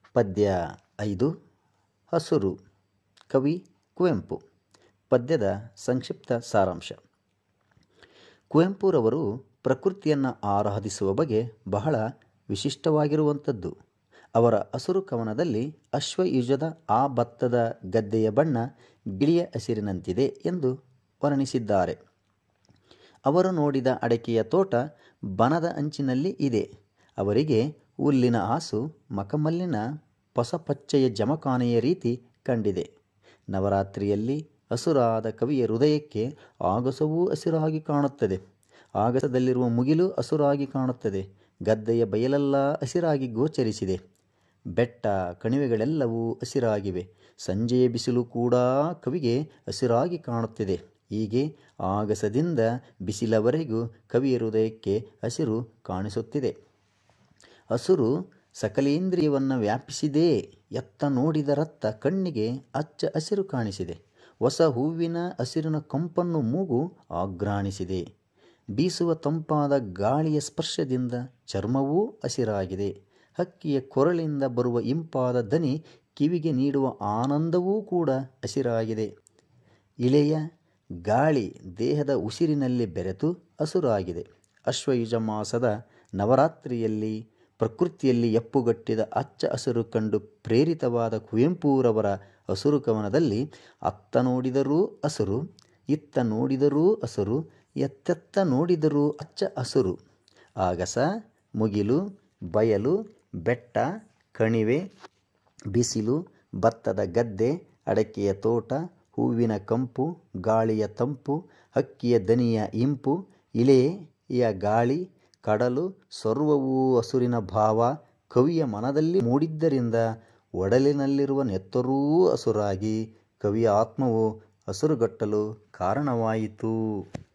ಪದ್ಯ 5 ಹಸುರು. ಕವಿ ಕುವೆಂಪು. ಪದ್ಯದ ಸಂಕ್ಷಿಪ್ತ ಸಾರಾಂಶ. ಕುವೆಂಪುರವರು ಪ್ರಕೃತಿಯನ್ನು ಆರಾಧಿಸುವ ಬಗೆ ಬಹಳ ವಿಶಿಷ್ಟವಾಗಿರುವಂಥದ್ದು. ಅವರ ಹಸುರು ಕವನದಲ್ಲಿ ಅಶ್ವಯುಜದ ಆ ಭತ್ತದ ಗದ್ದೆಯ ಬಣ್ಣ ಗಿಳಿಯ ಹಸಿರಿನಂತಿದೆ ಎಂದು ವರ್ಣಿಸಿದ್ದಾರೆ. ಅವರು ನೋಡಿದ ಅಡಕೆಯ ತೋಟ ಬನದ ಅಂಚಿನಲ್ಲಿ ಇದೆ. ಅವರಿಗೆ ಹುಲ್ಲಿನ ಹಾಸು ಮಖಮಲ್ಲಿನ ಪಸಪಚ್ಚೆಯ ಜಮಖಾನೆಯ ರೀತಿ ಕಂಡಿದೆ. ನವರಾತ್ರಿಯಲ್ಲಿ ಹಸುರಾದ ಕವಿಯ ಹೃದಯಕ್ಕೆ ಆಗಸವೂ ಹಸಿರಾಗಿ ಕಾಣುತ್ತದೆ. ಆಗಸದಲ್ಲಿರುವ ಮುಗಿಲು ಹಸುರಾಗಿ ಕಾಣುತ್ತದೆ. ಗದ್ದೆಯ ಬಯಲೆಲ್ಲ ಹಸಿರಾಗಿ ಗೋಚರಿಸಿದೆ. ಬೆಟ್ಟ ಕಣಿವೆಗಳೆಲ್ಲವೂ ಹಸಿರಾಗಿವೆ. ಸಂಜೆಯ ಬಿಸಿಲು ಕೂಡ ಕವಿಗೆ ಹಸಿರಾಗಿ ಕಾಣುತ್ತಿದೆ. ಹೀಗೆ ಆಗಸದಿಂದ ಬಿಸಿಲವರೆಗೂ ಕವಿಯ ಹೃದಯಕ್ಕೆ ಹಸಿರು ಕಾಣಿಸುತ್ತಿದೆ. ಹಸುರು ಸಕಲೇಂದ್ರಿಯವನ್ನು ವ್ಯಾಪಿಸಿದೆ. ಎತ್ತ ನೋಡಿದರತ್ತ ಕಣ್ಣಿಗೆ ಹಚ್ಚ ಹಸಿರು ಕಾಣಿಸಿದೆ. ಹೊಸ ಹೂವಿನ ಹಸಿರಿನ ಕಂಪನ್ನು ಮೂಗು ಆಘ್ರಾಣಿಸಿದೆ. ಬೀಸುವ ತಂಪಾದ ಗಾಳಿಯ ಸ್ಪರ್ಶದಿಂದ ಚರ್ಮವೂ ಹಸಿರಾಗಿದೆ. ಹಕ್ಕಿಯ ಕೊರಳಿಂದ ಬರುವ ಇಂಪಾದ ದನಿ ಕಿವಿಗೆ ನೀಡುವ ಆನಂದವೂ ಕೂಡ ಹಸಿರಾಗಿದೆ. ಇಳೆಯ ಗಾಳಿ ದೇಹದ ಉಸಿರಿನಲ್ಲಿ ಬೆರೆತು ಹಸುರಾಗಿದೆ. ಅಶ್ವಯುಜ ಮಾಸದ ನವರಾತ್ರಿಯಲ್ಲಿ ಪ್ರಕೃತಿಯಲ್ಲಿ ಎಪ್ಪುಗಟ್ಟಿದ ಹಚ್ಚ ಹಸಿರು ಕಂಡು ಪ್ರೇರಿತವಾದ ಕುವೆಂಪುರವರ ಹಸುರು ಕವನದಲ್ಲಿ ಅತ್ತ ನೋಡಿದರೂ ಹಸುರು, ಇತ್ತ ನೋಡಿದರೂ ಹಸುರು, ಎತ್ತೆತ್ತ ನೋಡಿದರೂ ಹಚ್ಚ ಹಸುರು. ಆಗಸ, ಮುಗಿಲು, ಬಯಲು, ಬೆಟ್ಟ, ಕಣಿವೆ, ಬಿಸಿಲು, ಭತ್ತದ ಗದ್ದೆ, ಅಡಕೆಯ ತೋಟ, ಹೂವಿನ ಕಂಪು, ಗಾಳಿಯ ತಂಪು, ಹಕ್ಕಿಯ ದನಿಯ ಇಂಪು, ಇಳೆಯ ಗಾಳಿ, ಕಡಲು ಸರ್ವವೂ ಹಸುರಿನ ಭಾವ ಕವಿಯ ಮನದಲ್ಲಿ ಮೂಡಿದ್ದರಿಂದ ಒಡಲಿನಲ್ಲಿರುವ ನೆತ್ತರೂ ಹಸುರಾಗಿ ಕವಿಯ ಆತ್ಮವು ಹಸುರುಗಟ್ಟಲು ಕಾರಣವಾಯಿತು.